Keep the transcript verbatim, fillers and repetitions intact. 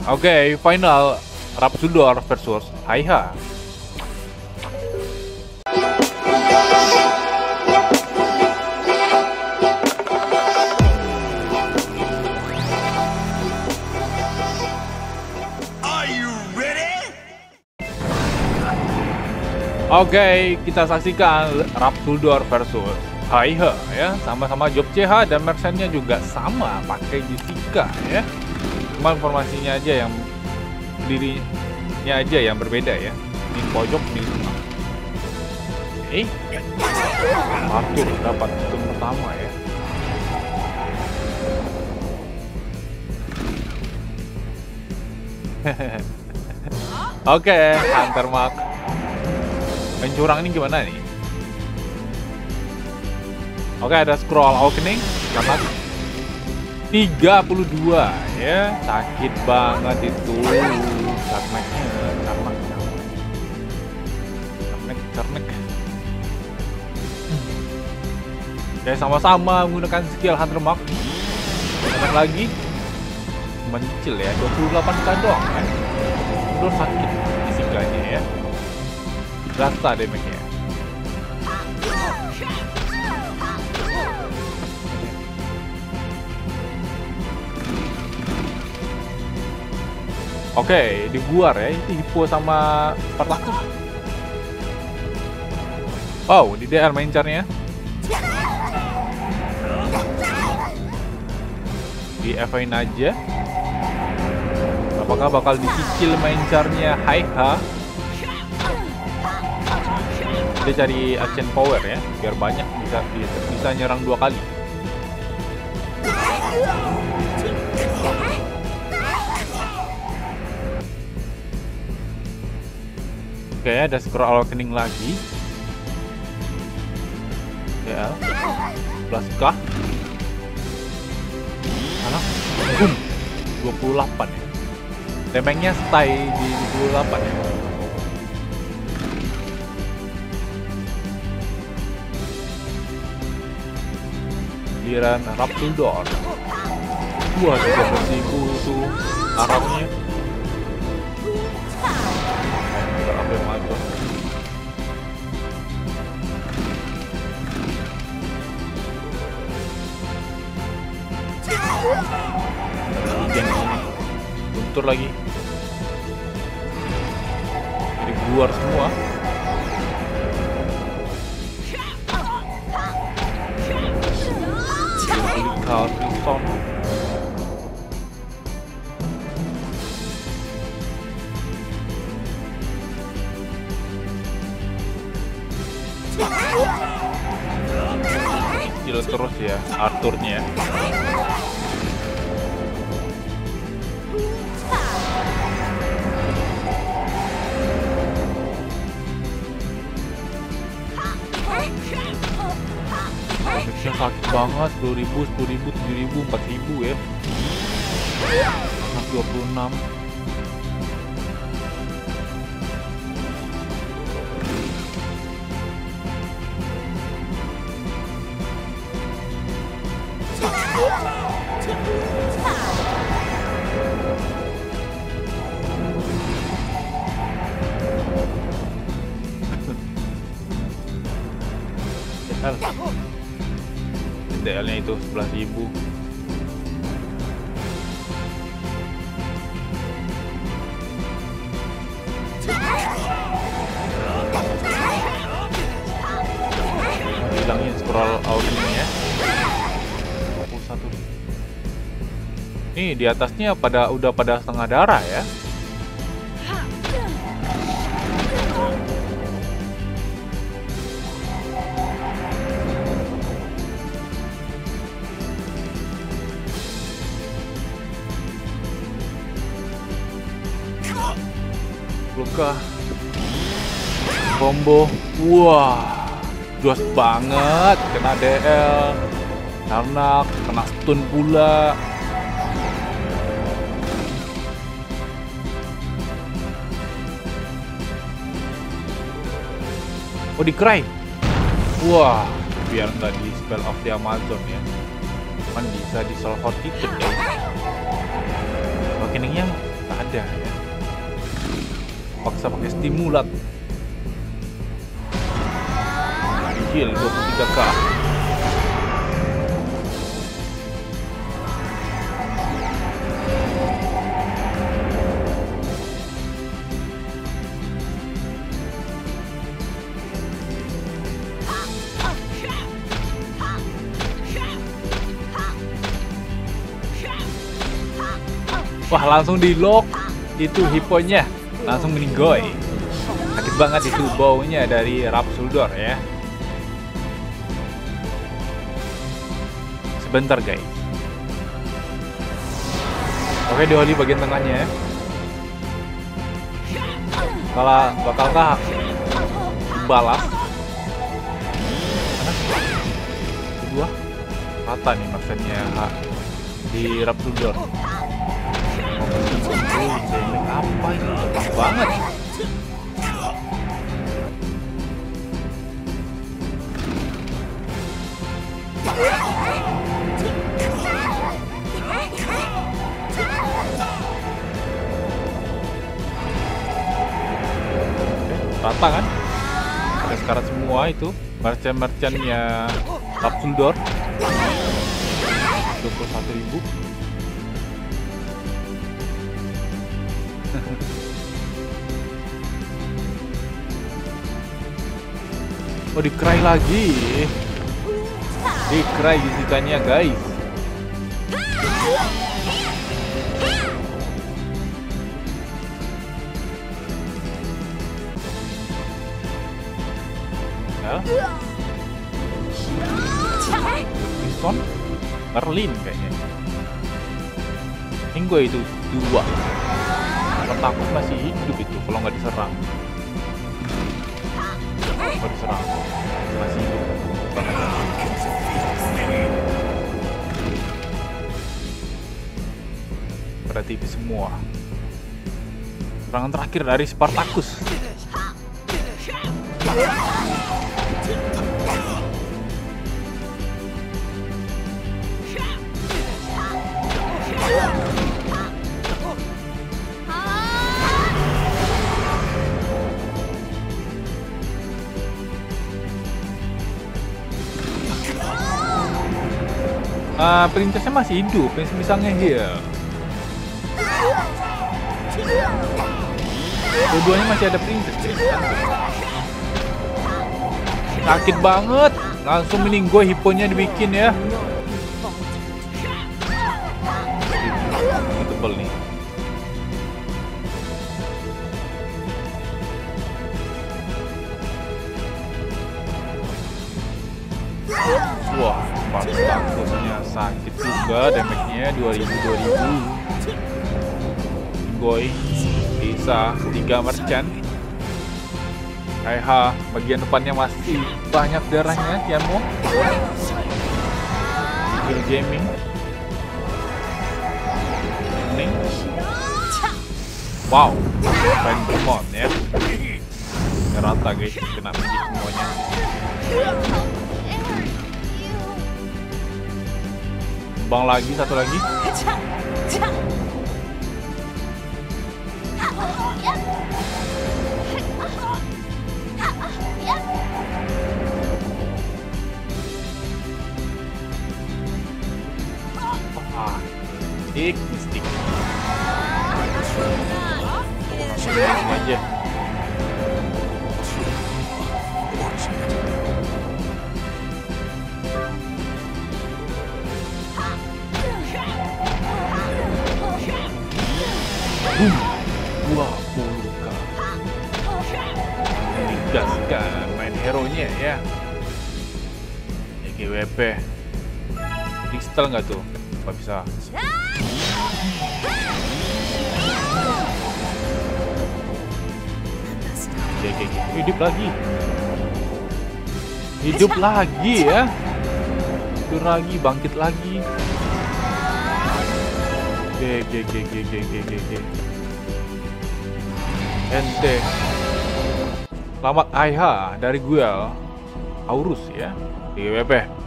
Oke, okay, final Rapsudor versus Haiha. Oke, okay, kita saksikan Rapsudor versus Haiha ya, sama-sama job C H dan merchantnya juga sama, pakai Jessica ya. Cuma informasinya aja yang dirinya aja yang berbeda ya. Di pojok di tengah. Eh, Arthur dapat item pertama ya. Oke, okay, Hunter Mark. Pencurang ini gimana nih? Oke, okay, ada scroll awakening, selamat. tiga puluh dua ya, sakit banget itu carneknya, carnek, carnek, carnek. Oke, sama-sama menggunakan skill Hunter Mark. Ada lagi mencil ya, dua puluh delapan k doang kan. Terus sakit fisikanya ya, rasa damage-nya. Oke, okay, di Guar ya, itu Hippo sama Perlaku. Oh, di D R maincarnya. Di F-in aja. Apakah bakal dicicil maincarnya Haiha? Dia cari action power ya, biar banyak bisa bisa, bisa nyerang dua kali. Oke, ada scroll awakening lagi. Ya, sebelas k. Anak, boom, dua puluh delapan ya. Damage-nya stay di dua puluh delapan ya. Giliran Rapsudor. Wah, tiga belas ribu tuh arahnya. Sampai mati. Guntur lagi. Jadi keluar semua. Carlson. Kecil terus ya Arthurnya. Damage-nya sakit banget, sepuluh ribu, sepuluh ribu, tujuh ribu, empat ribu ya. dua puluh enam. D L-nya itu sebelas ribu. Hilangin scroll awakening-nya. dua puluh satu. Nih di atasnya pada udah pada setengah darah ya. Luka combo, wah, jos banget, kena D L, karena kena stun pula. Oh, di cry, wah, biar nggak di spell of the Amazon ya, kan bisa di solve ticket ya. Awakeningnya tahan ada ya. Paksa pakai stimulat. Heal dua puluh tiga k. Wah, langsung di lock itu hiponya, langsung meninggoy. Sakit banget itu baunya dari Rapsuldor ya. Sebentar guys. Oke, dioli bagian tengahnya ya. Kalau bakalkah balas? Kedua rata nih maksudnya di Rapsuldor. Damage apa ini? Cepet banget. Rata kan? Ada sekarat semua itu. Merchant-merchantnya Rapsuldor. dua puluh satu ribu. Oh, di-cry lagi. Di-cry Jessica-nya guys. Ya. Bison Berlin kayaknya. Ini gue itu dua. Kalau takut masih hidup itu kalau nggak diserang. Kalau diserang masih hidup. Pada tipis semua. Serangan terakhir dari Spartacus. Uh, princessnya masih hidup, princess bisa nge-heal. Dua-duanya masih ada princess. Sakit banget, langsung mending gue hiponya dibikin ya. Ini tebel nih. Wah, Spartacusnya sakit juga, damage-nya dua ribu dua ribu. Boy bisa tiga merchant. K H bagian depannya masih banyak darahnya. Tianmo Kill Gaming Ning. Wow, Phantomon ya. Rata guys, kena magic semuanya. Bang lagi, satu lagi. Ah, mistik, mistik. Langsung aja. Boom, dua puluh k. Digaskan main hero-nya ya. E G W P. Kristal nggak tuh? Nggak bisa. Oke, oke, oke. Hidup lagi. Hidup lagi ya. Hidup lagi, bangkit lagi. G G G G G G G G. Ente. Selamat I H dari gue Aurus ya. E G W P.